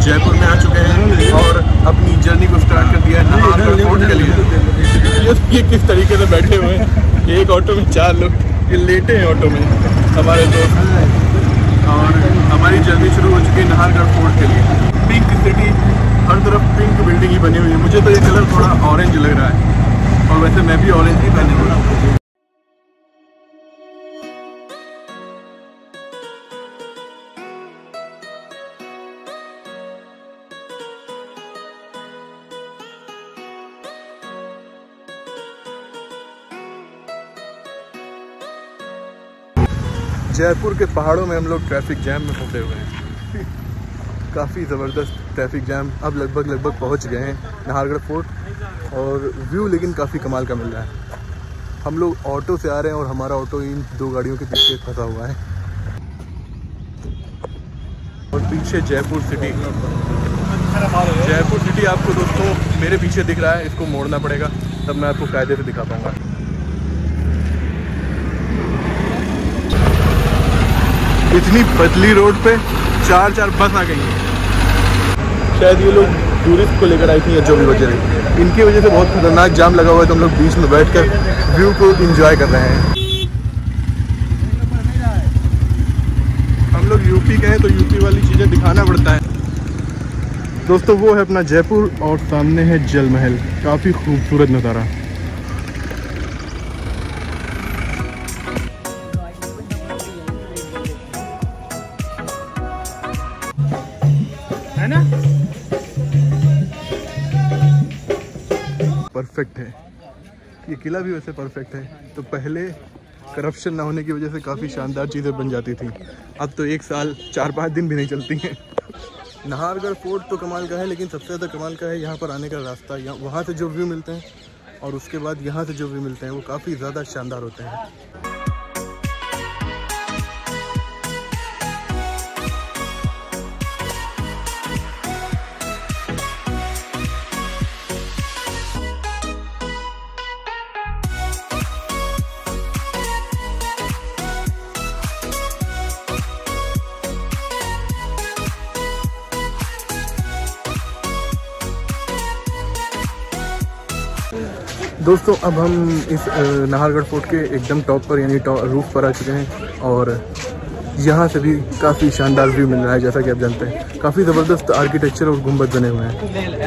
जयपुर में आ चुके हैं और अपनी जर्नी को स्टार्ट कर दिया है नाहरगढ़ फोर्ट के लिए। ये किस तरीके से बैठे हुए हैं, एक ऑटो में 4 लोग, ये लेटे हैं ऑटो में हमारे दोस्त। और हमारी जर्नी शुरू हो चुकी है नाहरगढ़ फोर्ट के लिए। पिंक सिटी, हर तरफ पिंक बिल्डिंग ही बनी हुई है। मुझे तो ये कलर थोड़ा ऑरेंज लग रहा है और वैसे मैं भी ऑरेंज ही पहने हुआ हूँ। जयपुर के पहाड़ों में हम लोग ट्रैफिक जैम में फंसे हुए हैं। काफ़ी ज़बरदस्त ट्रैफिक जैम। अब लगभग पहुंच गए हैं नाहरगढ़ फोर्ट और व्यू लेकिन काफ़ी कमाल का मिल रहा है। हम लोग ऑटो से आ रहे हैं और हमारा ऑटो इन 2 गाड़ियों के पीछे फंसा हुआ है और पीछे जयपुर सिटी। जयपुर सिटी आपको दोस्तों मेरे पीछे दिख रहा है, इसको मोड़ना पड़ेगा तब मैं आपको कायदे से दिखा पाऊँगा। इतनी पतली रोड पे 4 बस आ गई हैं। शायद ये लोग टूरिस्ट को लेकर आई थी या जो भी वजह है, इनकी वजह से बहुत खतरनाक जाम लगा हुआ है। तो हम लोग बीच में बैठकर व्यू को एंजॉय कर रहे हैं। हम लोग यूपी के हैं तो यूपी वाली चीज़ें दिखाना पड़ता है। दोस्तों वो है अपना जयपुर और सामने है जल महल। काफ़ी खूबसूरत नज़ारा। है ना, परफेक्ट है ये किला भी, वैसे परफेक्ट है। तो पहले करप्शन ना होने की वजह से काफ़ी शानदार चीज़ें बन जाती थी, अब तो 1 साल 4-5 दिन भी नहीं चलती हैं। नाहरगढ़ फोर्ट तो कमाल का है, लेकिन सबसे ज़्यादा कमाल का है यहाँ पर आने का रास्ता। यहाँ वहाँ से जो व्यू मिलते हैं और उसके बाद यहाँ से जो व्यू मिलते हैं वो काफ़ी ज़्यादा शानदार होते हैं। दोस्तों अब हम इस नाहरगढ़ फोर्ट के एकदम टॉप पर यानी रूफ पर आ चुके हैं और यहाँ से भी काफ़ी शानदार व्यू मिल रहा है। जैसा कि आप जानते हैं काफ़ी ज़बरदस्त आर्किटेक्चर और गुंबद बने हुए हैं।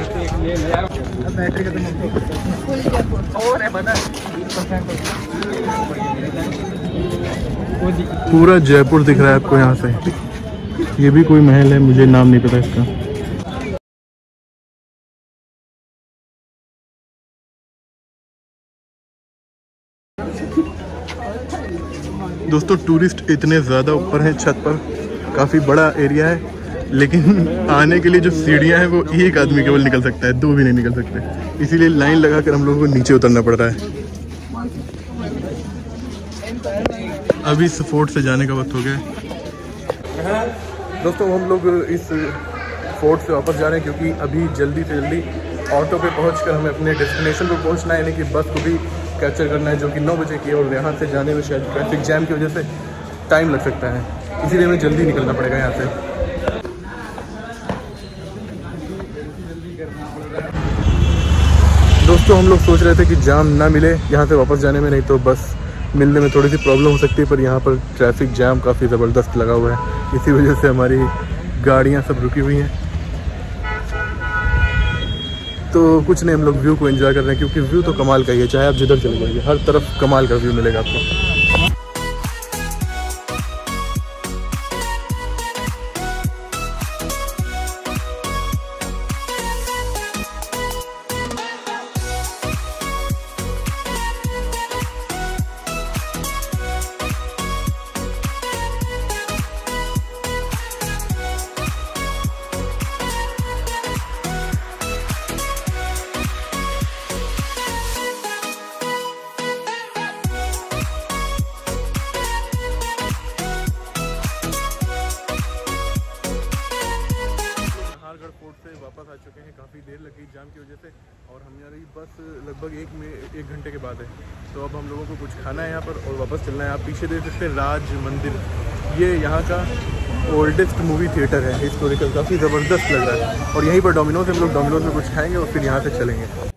पूरा जयपुर दिख रहा है आपको यहाँ से। ये भी कोई महल है, मुझे नाम नहीं पता इसका। दोस्तों टूरिस्ट इतने ज़्यादा ऊपर हैं छत पर, काफ़ी बड़ा एरिया है, लेकिन आने के लिए जो सीढ़ियाँ हैं वो एक आदमी केवल निकल सकता है, 2 भी नहीं निकल सकते। इसीलिए लाइन लगाकर हम लोगों को नीचे उतरना पड़ रहा है। अभी इस फोर्ट से जाने का वक्त हो गया। दोस्तों हम लोग इस फोर्ट से वापस जा रहे हैं क्योंकि अभी जल्दी से जल्दी ऑटो पे पहुंचकर हमें अपने डेस्टिनेशन पर पहुंचना है, यानी कि बस को भी कैप्चर करना है जो कि 9 बजे की है। और यहाँ से जाने में शायद ट्रैफिक जैम की वजह से टाइम लग सकता है, इसीलिए हमें जल्दी निकलना पड़ेगा यहाँ से। दोस्तों हम लोग सोच रहे थे कि जाम ना मिले यहाँ से वापस जाने में, नहीं तो बस मिलने में थोड़ी सी प्रॉब्लम हो सकती है, पर यहाँ पर ट्रैफिक जैम काफ़ी ज़बरदस्त लगा हुआ है। इसी वजह से हमारी गाड़ियाँ सब रुकी हुई हैं। तो कुछ नहीं, हम लोग व्यू को एंजॉय कर रहे हैं क्योंकि व्यू तो कमाल का ही है। चाहे आप जिधर चले जाइए हर तरफ कमाल का व्यू मिलेगा आपको। फोर्ट से वापस आ चुके हैं, काफ़ी देर लगी जाम की वजह से, और हमारी बस लगभग 1 घंटे के बाद है। तो अब हम लोगों को कुछ खाना है यहाँ पर और वापस चलना है। आप पीछे देख सकते हैं राज मंदिर, ये यहाँ का ओल्डेस्ट मूवी थिएटर है, हिस्टोरिकल, काफ़ी ज़बरदस्त लग रहा है। और यहीं पर डोमिनोज, हम लोग डोमिनोज में कुछ खाएंगे और फिर यहाँ से चलेंगे।